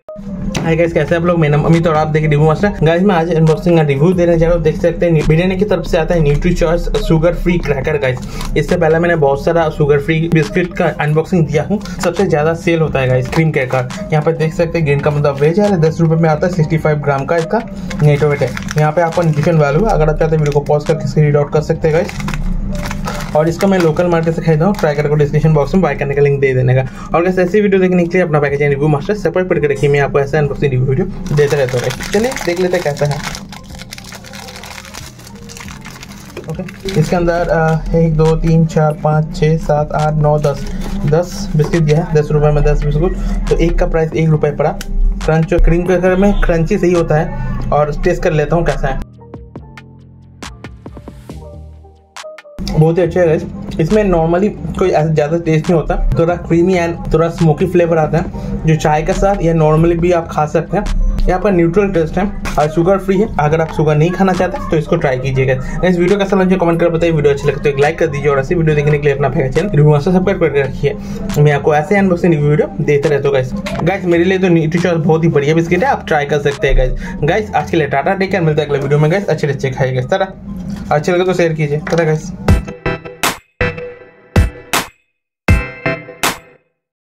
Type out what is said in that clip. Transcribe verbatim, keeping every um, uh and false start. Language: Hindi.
हाय गाइस, कैसे आप लोग? मेरा नाम अमित और आप देख रिव्यू मास्टर। गाइस मैं आज अनबॉक्सिंग का रिव्यू देने जा रहा हूँ। देख सकते हैं बिरियानी की तरफ से आता है Nutri Choice sugar free cracker. Guys इससे पहले मैंने बहुत सारा शुगर फ्री बिस्किट का अनबॉक्सिंग दिया हूँ। सबसे ज्यादा सेल होता है गाइस क्रीम क्रैकर। यहाँ पे देख सकते हैं ग्रीन का मतलब वेज है, दस रुपए में आता है। सिक्सटी फाइव ग्राम का इसका नेट वेट है। यहाँ पे आपका न्यूट्रिशन वैल्यू है। अगर आप चाहते हैं वीडियो को पॉज करके इसके रीड आउट कर सकते हैं गाइस। और इसका मैं लोकल मार्केट से खरीदा हूँ। ट्राई को डिस्क्रिप्शन बॉक्स में बाय करने का लिंक दे देने का। और कैसे ऐसी वीडियो देखने के लिए अपना पैकेज रिव्यू मास्टर सेपरेट करके रखिए। मैं आपको ऐसा अनबॉक्सिंग रिव्यू वीडियो देते रहता हूँ। चलिए देख लेते हैं कैसा है। ओके, इसके अंदर एक दो तीन चार पाँच छः सात आठ नौ दस दस बिस्किट दिया है। दस रुपये में दस बिस्कुट, तो एक का प्राइस एक रुपये पड़ा। क्रंच और क्रीम क्रैकर में क्रंची सही होता है। और टेस्ट कर लेता हूँ कैसा है। बहुत ही अच्छा है गाइस। इसमें नॉर्मली कोई ऐसा ज़्यादा टेस्ट नहीं होता। थोड़ा क्रीमी एंड थोड़ा स्मोकी फ्लेवर आता है जो चाय के साथ या नॉर्मली भी आप खा सकते हैं। यहाँ पर न्यूट्रल टेस्ट है और शुगर फ्री है। अगर आप शुगर नहीं खाना चाहते तो इसको ट्राई कीजिएगा। इस वीडियो कैसा लगे कमेंट कर बताइए। वीडियो अच्छी लगे तो एक लाइक कर दीजिए और ऐसी वीडियो देखने के लिए अपना चैनल रिव्यू मास्टर सब्सक्राइब करके रखिए। मैं आपको ऐसे अनबॉक्सिंग वीडियो देते रहता हूँ गाइस। गाइस मेरे लिए तो न्यूट्री चॉइस बहुत ही बढ़िया बिस्किट है, आप ट्राई कर सकते हैं गाइस। गाइस आज के लिए टाटा, टेक केयर, मिलता है अगले वीडियो में गाइस। अच्छे अच्छे खाइए गाइस। तरह अच्छे लगे तो शेयर कीजिए। तरह गाइस।